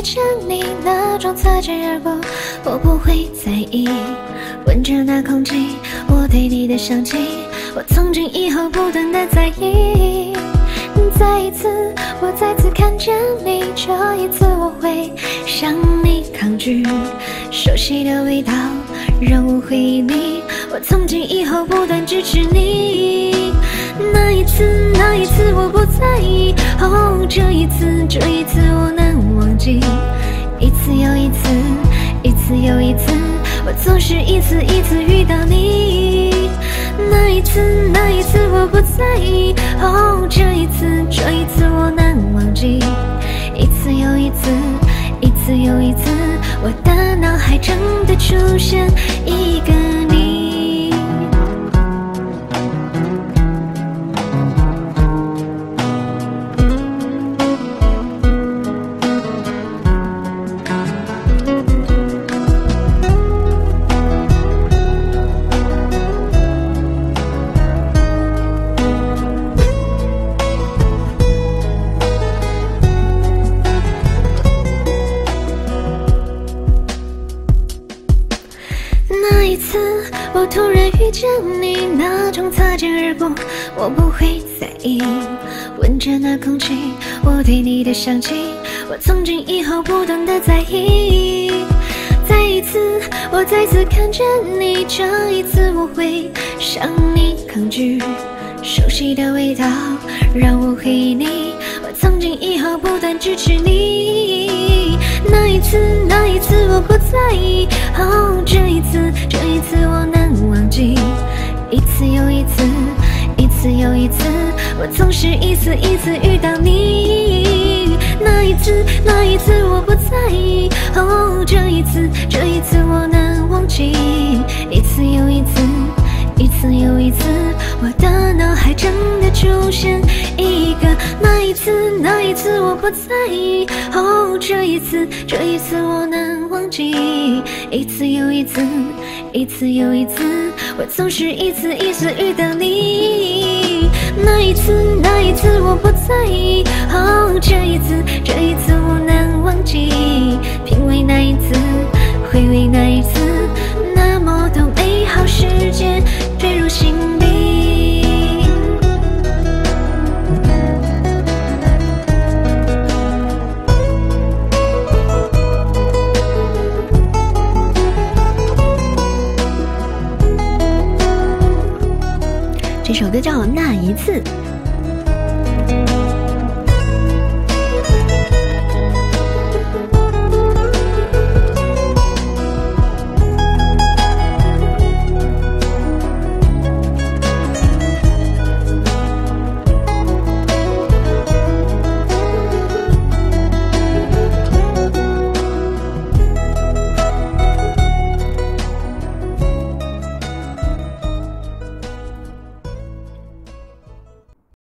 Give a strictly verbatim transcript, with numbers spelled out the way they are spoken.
遇见你，那种擦肩而过，我不会在意。闻着那空气，我对你的想起，我从今以后不断的在意。再一次，我再次看见你，这一次我会向你抗拒。熟悉的味道让我回忆你，我从今以后不断支持你。那一次，那一次我不在意，哦，这一次，这一次我难忘记。一次又一次，一次又一次，我总是一次一次遇到你。那一次，那一次我不在意，哦，这一次，这一次我难忘记。一次又一次，一次又一次，我的脑海中的出现一个你。那一次，我突然遇见你，那种擦肩而过，我不会在意。闻着那空气，我对你的想起，我从今以后不断的在意。再一次，我再次看见你，这一次我会向你抗拒。熟悉的味道让我回忆你，我从今以后不断支持你。那一次，那一次我不在意，哦，这一次，这一次我难忘记。一次又一次，一次又一次，我总是一次一次遇到你。那一次，那一次我不在意，哦，这一次，这一次我难忘记。一次又一次，一次又一次，我的脑海中的出现一个那一次，那一次我不在意，哦，这一次，这一次我难忘记。一次又一次，一次又一次，我总是一次一次遇到你。那一次，那一次我不在意，哦，这一次，这一次我难忘记。品味那一次，回味那一次，那么多美好时间坠入心里。这首歌叫《那一次》，